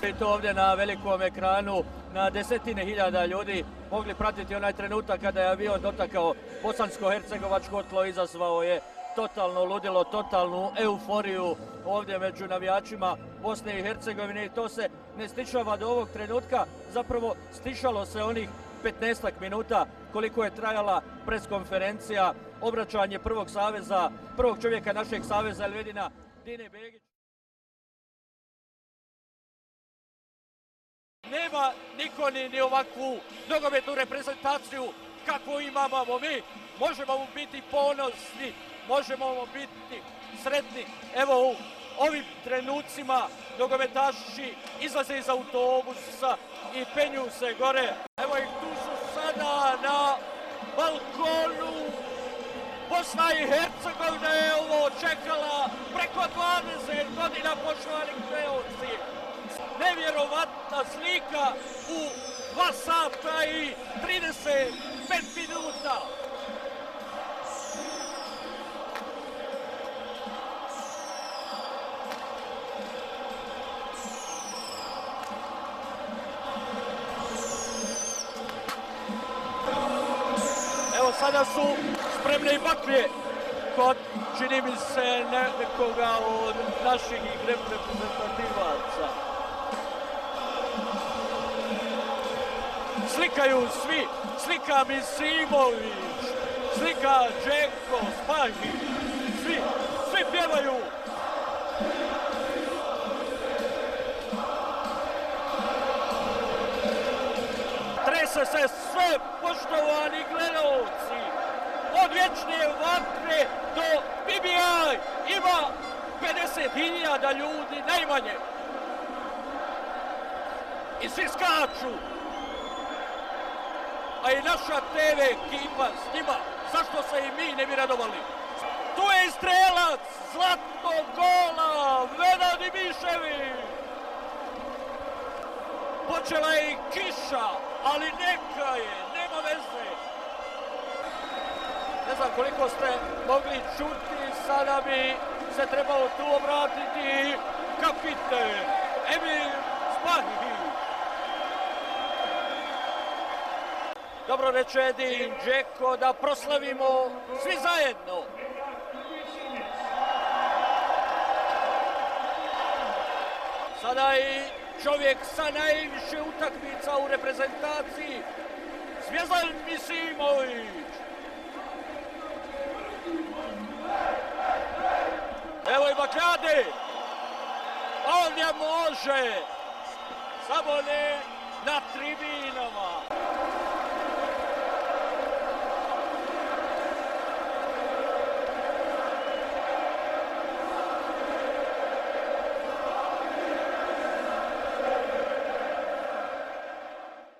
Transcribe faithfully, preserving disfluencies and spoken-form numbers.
I to ovdje na velikom ekranu, na desetine hiljada ljudi mogli pratiti onaj trenutak kada je avion dotakao bosansko-hercegovačko tlo, izazvao je totalno ludilo, totalnu euforiju ovdje među navijačima Bosne i Hercegovine i to se ne stišava do ovog trenutka, zapravo stišalo se onih petnaestak minuta koliko je trajala preskonferencija, obraćanje prvog saveza, prvog čovjeka našeg saveza Elvedina, Dine Begić. Nema niko ni, ni ovakvu nogometnu reprezentaciju kakvu imamo mi. Možemo biti ponosni, možemo biti sretni. Evo u ovim trenucima nogometaši izlaze iz autobusa i penju se gore. Evo ih tu su sada na balkonu. Bosna i Hercegovina je ovo čekala preko dvadeset godina, poštovani gledaoci. Nevjerovatna slika u dva sata i trideset pet minuta. Evo sada su spremne i baklje kod, čini mi se, nekoga od naših reprezentativaca. Slikaju svi, slika Misimović, slika Džeko, Spahić, svi, svi pjevaju. Trese se sve, poštovani gledaoci, od vječne vatre do B B I ima pedeset hiljada ljudi najmanje. I svi skaču. A i naša te ve ekipa s njima, zašto se i mi ne bi radovali? Tu je i strelac zlatnog gola, Vedran Imišević. Počela je i kiša, ali neka je, nema veze. Ne znam koliko ste mogli čuti, sada bi se trebao tu obratiti kapiten Emir Spahić. Dobro reče Edin Džeko da proslavimo svi zajedno. Sada i čovjek sa najviše utakmica u reprezentaciji, Zvjezdan Misimović. Evo i bakljade. Ovdje može. Samo ne na tribini.